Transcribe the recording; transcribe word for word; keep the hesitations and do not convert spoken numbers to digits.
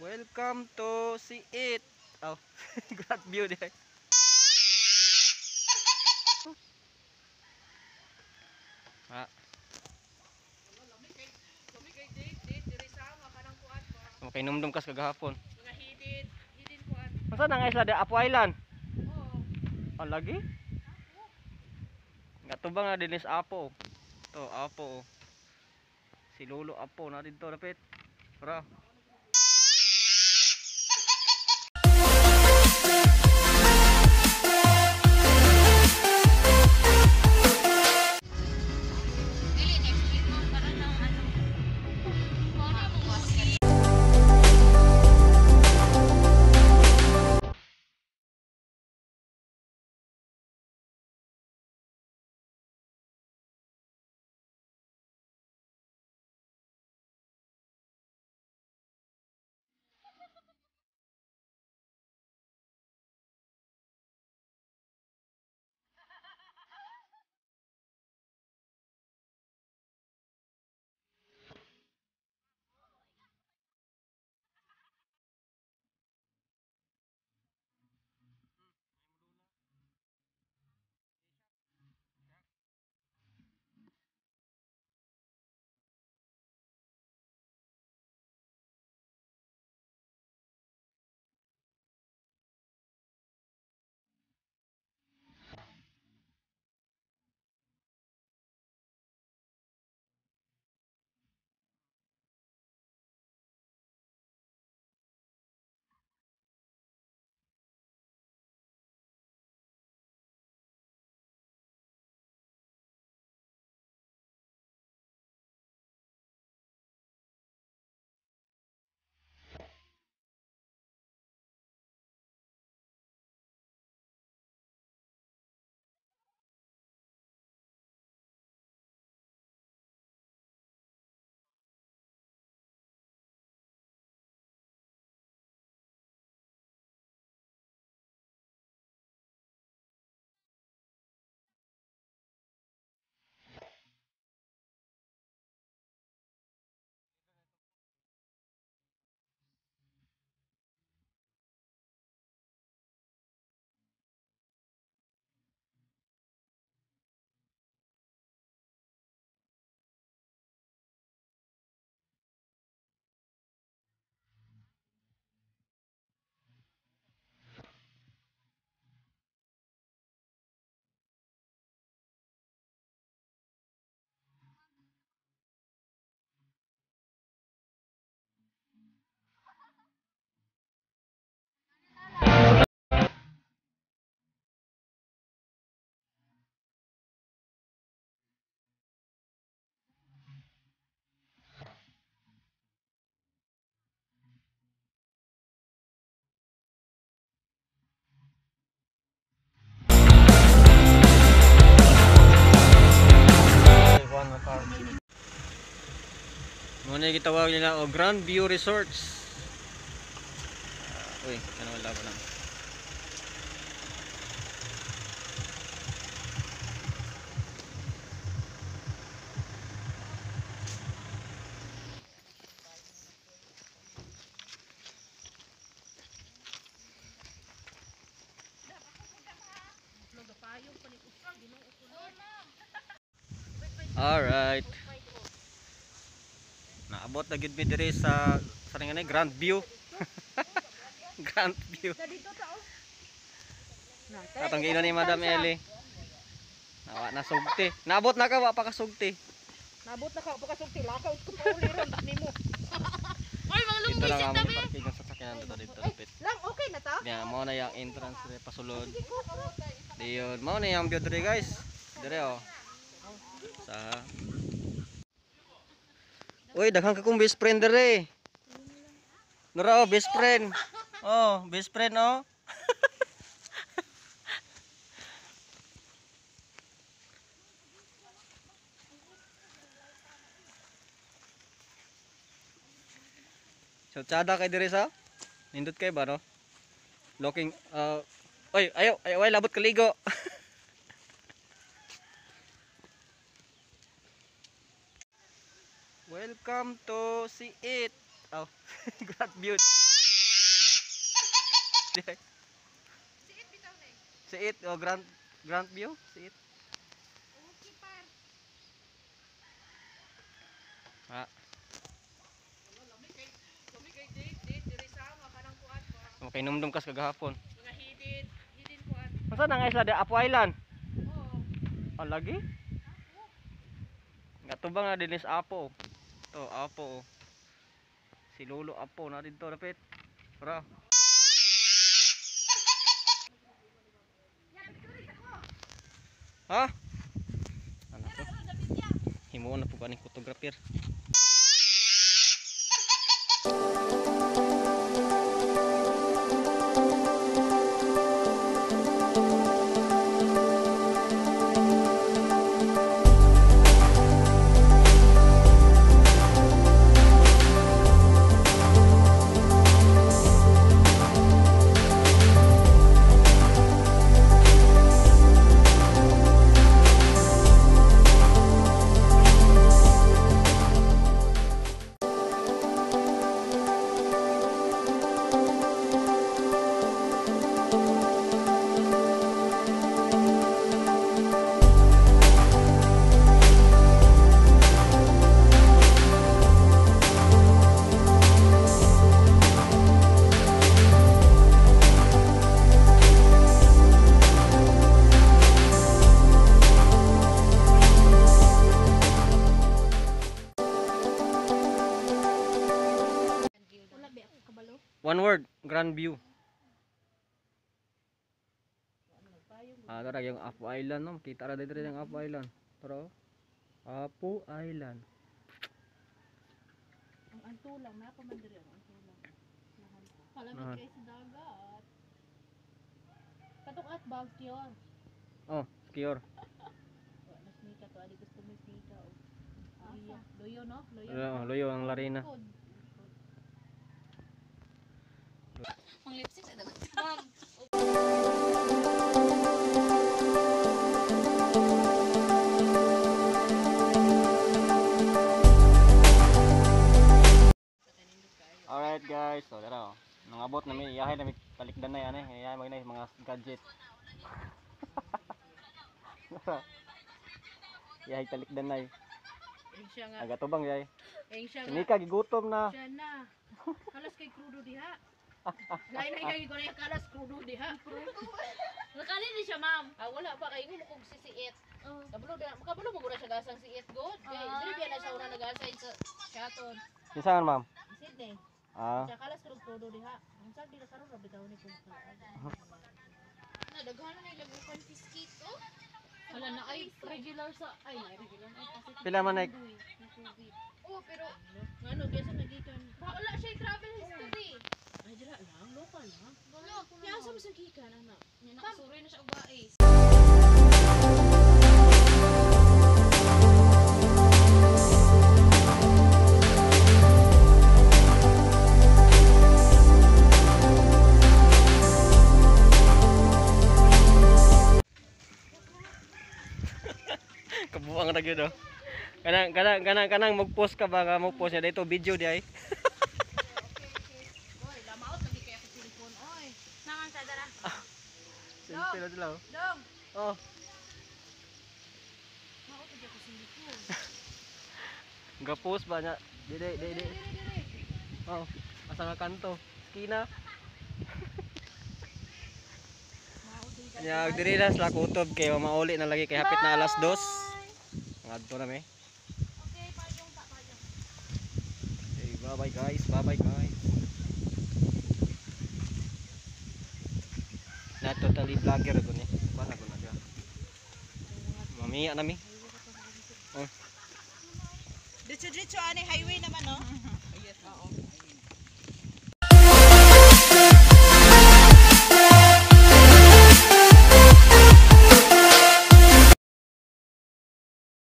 Welcome to see it. Oh, great view there. Ah. Okay, numdum kas kagahapon. Masa na nga isla de Apo Island? Oo. Oh, lagi? Gatubang na dinis Apo. To Apo. Si Lolo Apo na dito dapat. Para. Muna yung gitawag nila o Grand View Resorts. Uh, uy, ano wala ba na? Alright. Naabot na gid mi diri sa sa nga Grand View. Grand View. Atong giino ni Madam Eli. Nawa na sugti. Naabot na ka wa pa ka sugti. Naabot na ka wa pa ka sugti. Lakaw ko pa uli ron nimo. Oy, dito lang ang parking ng sasakyan dito dito dapit. Lang okay na ta? Ya, mao na yung entrance dire pasulod. Diyon, mao na yung view dire guys. Dire oh. Sa uy, daghang ka kong best friend dire. Nora oh, best friend. Oh, best friend oh. So, tsada kay dire sa? Nindot kay ba no? Looking uh oy, ayo, ayo, ay labot kaligo. Welcome to see it. Oh, great view. Siit bitaw na eh. Siit o Grand Grand View, siit. Okay par. Ha. Lami kay lami kay date date diri sa mga kanang kuan ba. Okay, numdum kas kagahapon. Mga hidin, hidin kuan. Masa na nga isla de Apo Island? Oo. Ah, lagi? Gatubang na dinis Apo. To Apo. Si Lolo Apo na dito dapit. Para. Ha? Ano to? Himuon na po kaning photographer. Wala ba ako kabalo? One word, Grand View. Ah, tara yung Apo Island no. Kita ra dito yung Apo Island. Tara. oh. Apo Island. Ang antulang na pa man diri ang antulang. Lahan. Palamig Lahan. kay sa dagat. Katok at bag tiyor. Oh, skior. Wala snika to ali gusto mo snika o. Asa? Loyo no? Loyo. Loyo, loyo ang Larina. Likod. Ang lipstick sa dagat. Ma'am, Alright guys, so tara. oh. Nangabot na mi, iyahay na mi talikdan na yan eh. Iyahay mag na mga gadget. Iyahay talikdan na eh. Ing siya nga. Agatubang yay. Ing siya nga. Sinika gigutom na. Siya na. Kalas kay krudo diha. Lain na kay ko na yung kalas krudo diha. nakali ni siya, ma'am. Ah wala pa kay mo kog sisiit. Oh. Kabalo da, makabalo mo gura siya gasang siit god. Kay Ah. dili biya na siya una nagasay sa Shaton. Kinsa ma'am? Sydney. Ah, Siya kalas krudo krudo diha. Ang sag dila karon ra bitaw ni kog. Nadaghan na nila bukan fiskit, oh. Wala na ay regular sa ay na regular ay kasi pila man ay Oh, pero ngano kaysa nagikan. wala siya travel history. Ay dira lang local lang. Wala, Kaya sa mo sa gikan anak. Nya nakasuroy na siya og bais. kabuang ra gyud oh. Kanang kanang kanang kanang mag-post ka ba nga mag-post niya dito video di ay. Oy, lamaot lagi kaya sa cellphone oy. Naman sa dara. Simple na sila oh. Dong. Oh, Maot lagi ko cellphone. ga-post ba nya? Dili dili. Dire dire. Oh, asa nga kanto? Skina. Maot dili. Ya, diri na sila kutob kay mauli na lagi kay hapit na alas dos. Ngadto na mi. Okay, payong ta payong. Okay, bye-bye guys. Bye-bye guys. Na totally vlogger ko ni. Bana ko na dia. Mamiya na mi. Oh. Diretso diretso ani highway naman no.